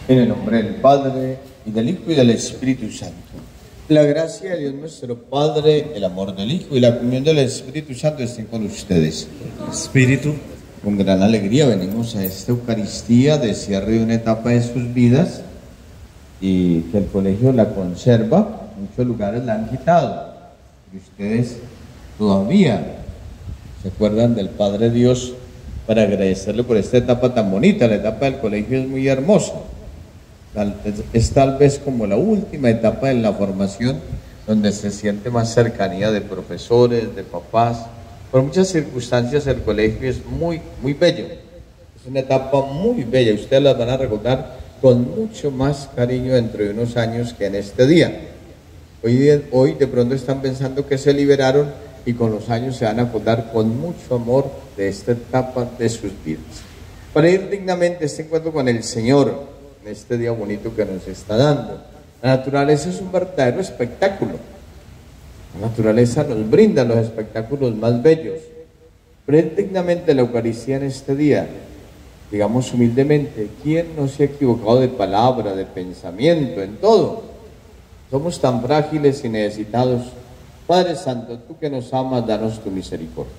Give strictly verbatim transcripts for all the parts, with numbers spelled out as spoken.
En el nombre del Padre, y del Hijo, y del Espíritu Santo. La gracia de Dios nuestro Padre, el amor del Hijo y la comunión del Espíritu Santo estén con ustedes. Espíritu. Con gran alegría venimos a esta Eucaristía de cierre de una etapa de sus vidas y que el colegio la conserva. Muchos lugares la han quitado y ustedes todavía se acuerdan del Padre Dios para agradecerle por esta etapa tan bonita. La etapa del colegio es muy hermosa. Es tal vez como la última etapa en la formación donde se siente más cercanía de profesores, de papás. Por muchas circunstancias el colegio es muy, muy bello. Es una etapa muy bella. Ustedes las van a recordar con mucho más cariño dentro de unos años que en este día. Hoy, hoy de pronto están pensando que se liberaron y con los años se van a acordar con mucho amor de esta etapa de sus vidas. Para ir dignamente a este encuentro con el Señor, en este día bonito que nos está dando. La naturaleza es un verdadero espectáculo. La naturaleza nos brinda los espectáculos más bellos. Pero ir dignamente a la Eucaristía en este día, digamos humildemente, ¿quién no se ha equivocado de palabra, de pensamiento, en todo? Somos tan frágiles y necesitados. Padre Santo, tú que nos amas, danos tu misericordia.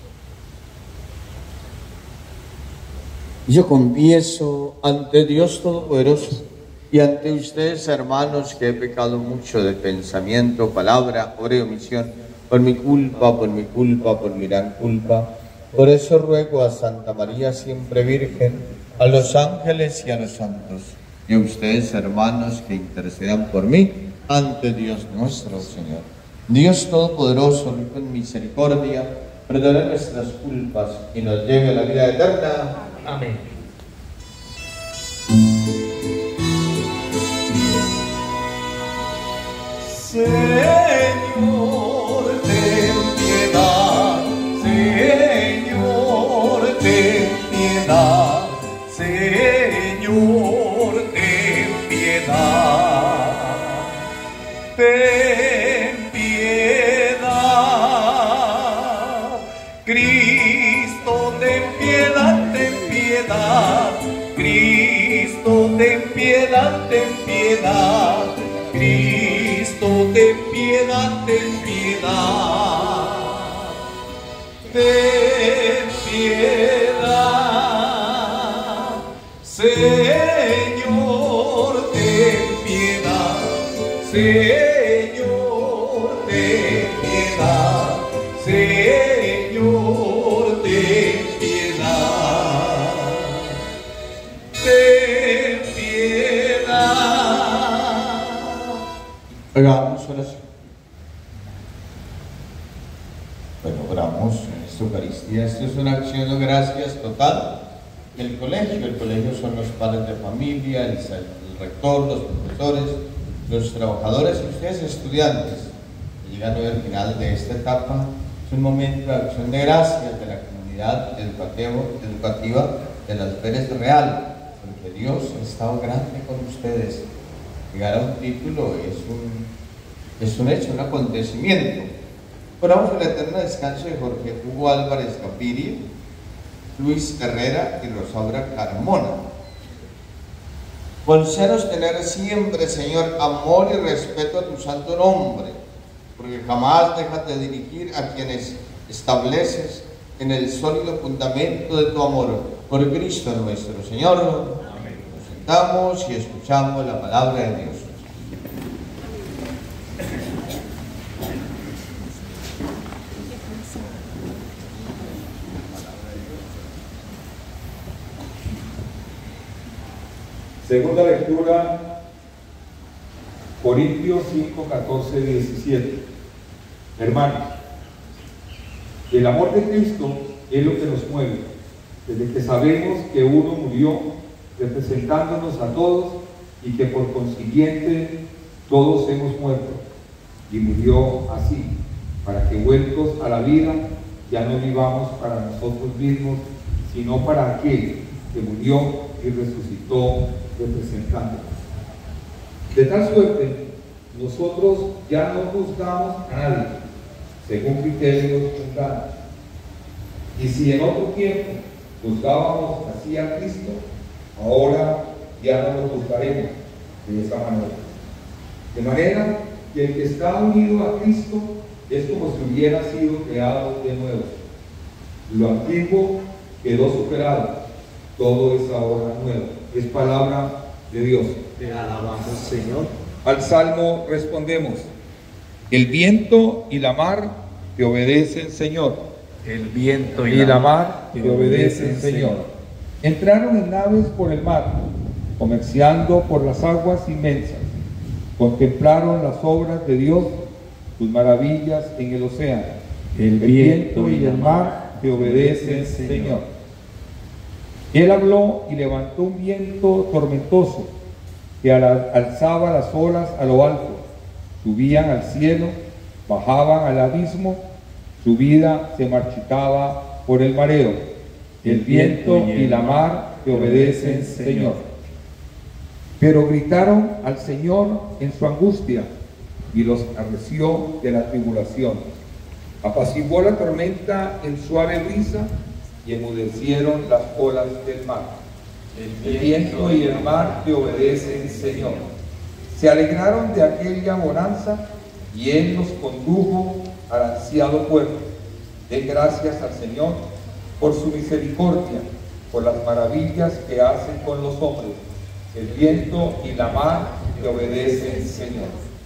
Yo confieso ante Dios Todopoderoso y ante ustedes, hermanos, que he pecado mucho de pensamiento, palabra, obra y omisión, por mi culpa, por mi culpa, por mi gran culpa. Por eso ruego a Santa María, siempre Virgen, a los ángeles y a los santos, y a ustedes, hermanos, que intercedan por mí ante Dios nuestro Señor. Dios Todopoderoso, rico en misericordia, perdone nuestras culpas y nos lleve a la vida eterna. Amén. Señor, ten piedad, Señor, ten piedad, Señor, ten piedad, ten piedad, Cristo, ten piedad, ten piedad, Cristo, ten piedad, ten piedad, Cristo, ten piedad, ten piedad, ten piedad, Señor, ten piedad, Señor, ten piedad, Señor, ten piedad, ten piedad. Hagamos oración. Bueno, oramos en esta Eucaristía. Esto es una acción de gracias total del colegio. El colegio son los padres de familia, el, el rector, los profesores, los trabajadores y ustedes estudiantes. Llegando al final de esta etapa, es un momento de acción de gracias de la comunidad educativa, educativa de Las Pérez Real, porque Dios ha estado grande con ustedes. Llegar a un título es un, es un hecho, un acontecimiento. Oramos por el eterno descanso de Jorge Hugo Álvarez Capiri, Luis Herrera y Rosaura Carmona. Concédenos tener siempre, Señor, amor y respeto a tu santo nombre, porque jamás dejas de dirigir a quienes estableces en el sólido fundamento de tu amor. Por Cristo nuestro Señor. Amén. Nos sentamos y escuchamos la palabra de Dios. Segunda lectura, Corintios cinco, catorce, diecisiete. Hermanos, el amor de Cristo es lo que nos mueve, desde que sabemos que uno murió representándonos a todos y que por consiguiente todos hemos muerto, y murió así, para que vueltos a la vida ya no vivamos para nosotros mismos, sino para aquel que murió y resucitó representándonos. De tal suerte, nosotros ya no juzgamos a nadie según criterios mundanos. Y si en otro tiempo juzgábamos así a Cristo, ahora ya no lo juzgaremos, de esa manera. De manera que el que está unido a Cristo es como si hubiera sido creado de nuevo. Lo antiguo quedó superado, todo es ahora nuevo. Es palabra de Dios. Te alabamos, Señor. Al Salmo respondemos: el viento y la mar te obedecen, Señor. El viento Y la mar te obedecen, Señor. Entraron en naves por el mar, comerciando por las aguas inmensas. Contemplaron las obras de Dios, sus maravillas en el océano. El viento y el mar te obedecen, Señor. Él habló y levantó un viento tormentoso que alzaba las olas a lo alto. Subían al cielo, bajaban al abismo, su vida se marchitaba por el mareo. El viento y la mar te obedecen, Señor. Pero gritaron al Señor en su angustia y los arreció de la tribulación. Apaciguó la tormenta en suave brisa y enmudecieron las olas del mar. El viento y el mar te obedecen, Señor. Se alegraron de aquella bonanza y Él los condujo al ansiado puerto. Den gracias al Señor por su misericordia, por las maravillas que hace con los hombres. El viento y la mar te obedecen, Señor.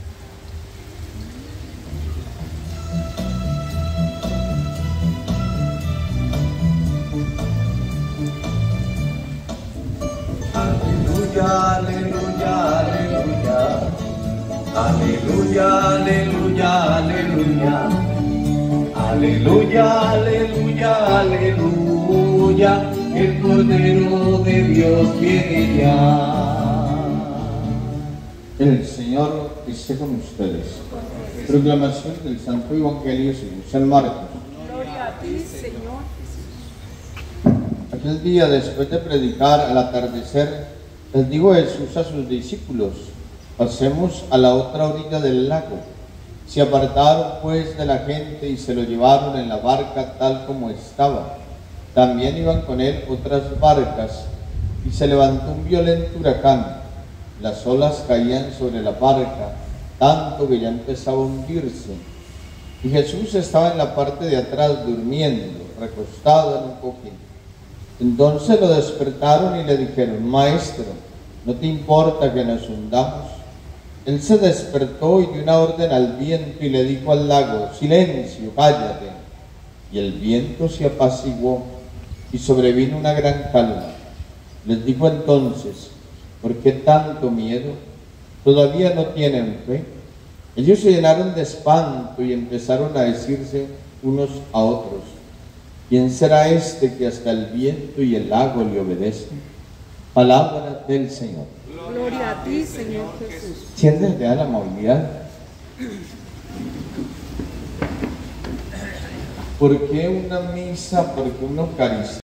Aleluya, aleluya, aleluya. Aleluya, aleluya, aleluya. Aleluya, aleluya, aleluya. El Cordero de Dios viene ya. El Señor esté con ustedes. Proclamación del Santo Evangelio según San Marcos. Gloria a ti, Señor Jesús. Aquel día, después de predicar al atardecer, les dijo Jesús a sus discípulos: pasemos a la otra orilla del lago. Se apartaron pues de la gente y se lo llevaron en la barca tal como estaba. También iban con él otras barcas, y se levantó un violento huracán. Las olas caían sobre la barca, tanto que ya empezaba a hundirse. Y Jesús estaba en la parte de atrás durmiendo, recostado en un cojín. Entonces lo despertaron y le dijeron: Maestro, ¿no te importa que nos hundamos? Él se despertó y dio una orden al viento y le dijo al lago: silencio, cállate. Y el viento se apaciguó y sobrevino una gran calma. Les dijo entonces: ¿por qué tanto miedo? ¿Todavía no tienen fe? Ellos se llenaron de espanto y empezaron a decirse unos a otros: ¿quién será este que hasta el viento y el agua le obedecen? Palabra del Señor. Gloria a ti, Señor Jesús. Siéntete de la amabilidad. ¿Por qué una misa? ¿Por qué una Eucaristía?